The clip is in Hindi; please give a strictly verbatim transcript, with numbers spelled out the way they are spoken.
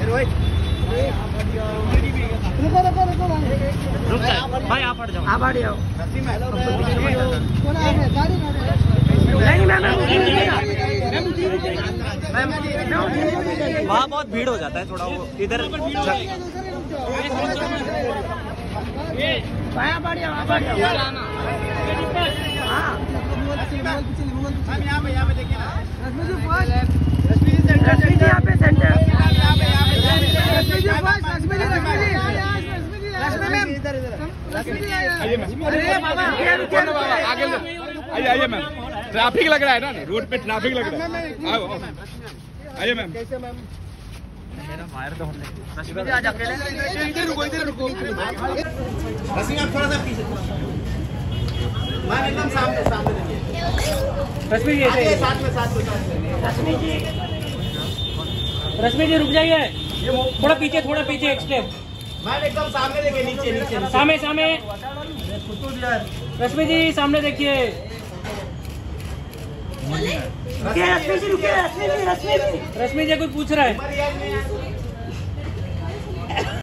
रुको रुको रुको रुक जा भाई, आप हट जाओ, आप हट जाओ। नहीं मैम, वहाँ बहुत भीड़ हो जाता है थोड़ा, वो इधर रश्मि जी यहाँ पे सेंटर, आइए आइए मैम, ट्रैफिक लग रहा है ना, रोड पे ट्रैफिक लग रहा है। आइए मैम। रश्मि जी आज अकेले इधर रुको, इधर रुको। रश्मि आप थोड़ा सा पीछे, मैम एकदम सामने सामने देखिए। रश्मि जी साथ में साथ में रश्मि जी रश्मि जी रुक जाइए, थोड़ा पीछे, थोड़ा पीछे एक स्टेप। मैम एकदम सामने देखिए, नीचे नीचे सामने सामने रश्मि जी सामने देखिए। रश्मि जी रुकिए, रश्मि जी रश्मि जी रश्मि जी कोई पूछ रहा है।